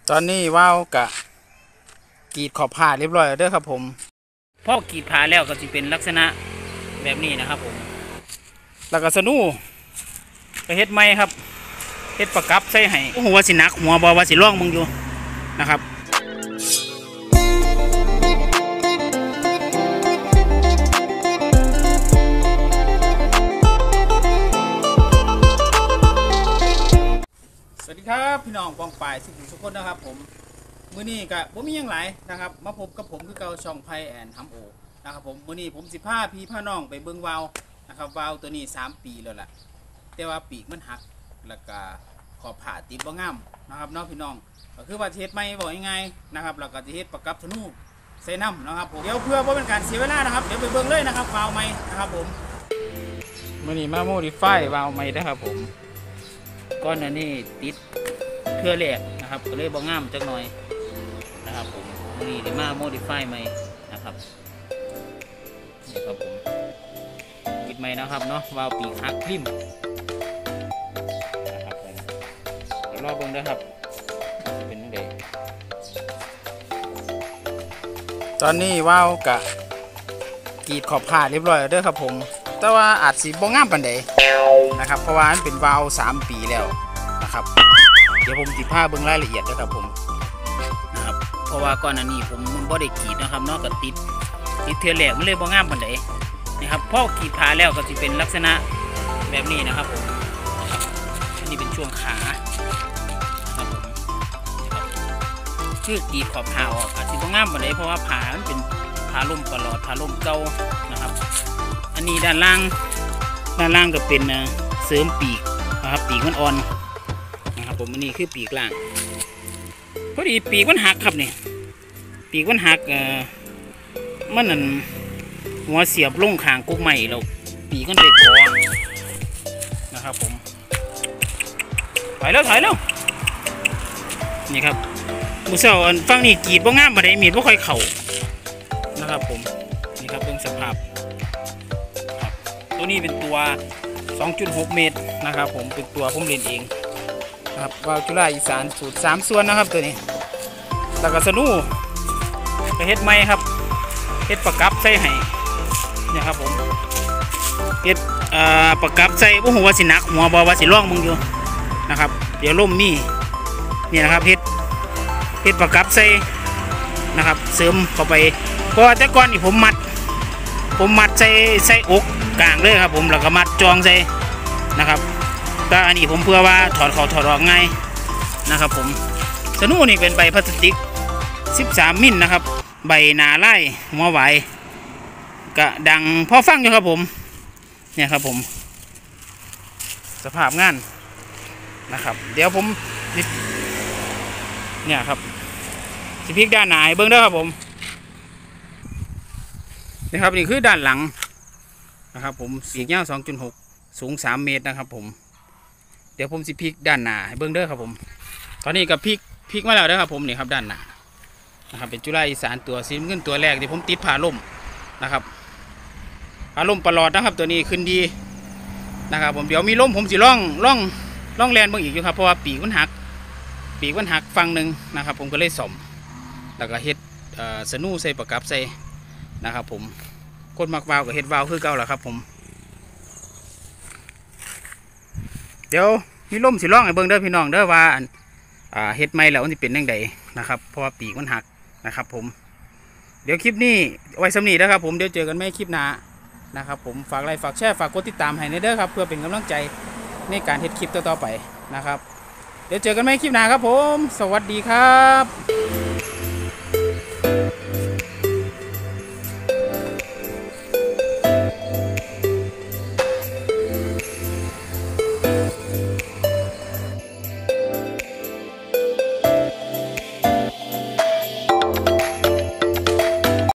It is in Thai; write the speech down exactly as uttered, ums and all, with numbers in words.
ตอนนี้ว่าวกะกรีดขอบผ่าเรียบร้อยแล้วเด้อครับผมพอกรีดผ่าแล้วก็จะเป็นลักษณะแบบนี้นะครับผมแล้วก็สนูไปเฮ็ดไม้ครับเฮ็ดประกับใส่ให้หัวสิหนักหัวบอว่าสิร่องมึงอยู่นะครับสวัสดีครับพี่น้องปองปายสิทุกคนนะครับผมมื้อนี้ก็บ่มีหยังหลายนะครับมาพบกับผมคือเก่าช่องไพแอนฮัมโอนะครับผมมื้อนี้ผมสิพาพี่พาน้องไปเบิ่งวาวนะครับวาวตัวนี้สามปีแล้วล่ะแต่ว่าปีกมันหักแล้วก็ขอบผ่าติดบ่งามนะครับน้องพี่น้องก็คือว่าเฮ็ดใหม่บ่ง่ายๆนะครับแล้วก็สิเฮ็ดประกับธนูใส่น้ำนะครับผมเดี๋ยวเพื่อบ่เป็นการเสียเวลานะครับเดี๋ยวไปเบิ่งเลยนะครับวาวใหม่นะครับผมมื้อนี้มาโมดิฟายวาวใหม่นะครับผมก้อนอันนี้ติดเพื่อแหลกนะครับก็เลยบ่งามจักหน่อยนะครับผมนี่ได้มาโมดิฟายใหม่นะครับนี่ครับผมปิดใหม่นะครับเนาะวาล์วปีกหักริมนะครับผมเดี๋ยวรอเบิ่งด้วยครับเป็นยังไงตอนนี้วาล์วกะกรีดขอบผ่าเรียบร้อยแล้วเด้อครับผมแต่ว่าอาจสิบ่งามปานใดนะครับเพราะว่ามันเป็นวาล์วสามปีแล้วนะครับเดี๋ยวผมสิพาเบิ่งรายละเอียดนะครับผมนะครับเพราะว่าก่อนอันนี้ผมมันบ่ได้กรีดนะครับเนาะก็ติดติดเทือแหลกมันเลยบ่งามปานใดนะครับพอกรีดผ่าแล้วก็จะเป็นลักษณะแบบนี้นะครับผมอันนี้เป็นช่วงขาครับผมคือกรีดขอบผ่าออกอาจจะบ่งามปานใดเพราะว่าผ่ามันเป็นผ่าลมตลอดผ่าลมเก่านะครับอันนี้ด้านล่างด้านล่างก็เป็นเสริมปีกนะครับปีกมันอ่อนนะครับผมอันนี้คือปีกล่างพอดีปีกมันหักครับนี่ปีกมันหักเอ่อมันนั่นหัวเสียบลงข้างกุ๊กใหม่เราปีกมันไปกอนะครับผมถอยแล้วถอยแล้วนี่ครับมือเสาฟังนี่กรีดบ่งามมาได้มีดบ่ค่อยเข่านะครับผมนี่ครับเป็นสภาพตัวนี้เป็นตัว สองจุดหก เมตรนะครับผมเป็นตัวผมเล่นเองนะครับวาล์วจุฬาอีสานสูตรสามส่วนนะครับตัวนี้แล้วก็สนูไปเฮ็ดไม้ครับเฮ็ดประกับใส่ให้เนี่ยครับผมเฮ็ดเอ่อประกับใส่บ่ฮู้ว่าสิหนักหัวบ่ว่าสิร่องมึงอยู่นะครับเดี๋ยวล่มมีนี่นะครับเฮ็ดเฮ็ดประกับใส่นะครับเสริมเข้าไปเพราะแต่ก่อนนี่ผมมัดผมมัดใส่ใส่อกกลางเลยครับผมแล้วก็มัดจองใส่นะครับก็อันนี้ผมเพื่อว่าถอดเขาถอดออกง่ายนะครับผมสนูนี่เป็นใบพลาสติกสิบสามมิลนะครับใบหนาไล่หัวไหวกะดังพอฟังอยู่ครับผมเนี่ยครับผมสภาพงานนะครับเดี๋ยวผมเนี่ยครับสิพลิกด้านหน้าให้เบิ้งด้วยครับผมนี่ครับนี่คือด้านหลังนะครับผมสียาว สองจุดหก สูงสามเมตรนะครับผมเดี๋ยวผมสิพลิกด้านหน้าให้เบิ้งเด้อครับผมตอนนี้กับพลิกพลิกมาแล้วนะครับผมนี่ครับด้านหน้านะครับเป็นจุฬาอีสานตัวสีเงินตัวแรกที่ผมติดผ่าล่มนะครับผ่าล่มปลอดนะครับตัวนี้ขึ้นดีนะครับผมเดี๋ยวมีล่มผมสิล่องล่องล่องแลนเบิ้งอีกอยู่ครับเพราะว่าปีกมันหักปีกมันหักฝั่งหนึ่งนะครับผมก็เลยส่อมแล้วก็เฮ็ดสนูใส่ประกับใส่นะครับผมคนมักวาวกับเฮ็ดวาวคือเก่าแหละครับผมเดี๋ยวมีล่มสิล่องให้เบิ่งเด้อพี่น้องเด้อว่าอ่าเฮ็ดไม่แล้วมันจะเป็นยังไงนะครับเพราะว่าปีกมันหักนะครับผมเดี๋ยวคลิปนี้ไว้สำนีนะครับผมเดี๋ยวเจอกันไม่คลิปหน้านะครับผมฝากไลค์ฝากแชร์ฝากกดติดตามให้ในเด้อครับเพื่อเป็นกำลังใจในการเฮ็ดคลิปต่อๆไปนะครับเดี๋ยวเจอกันไม่คลิปหน้าครับผมสวัสดีครับ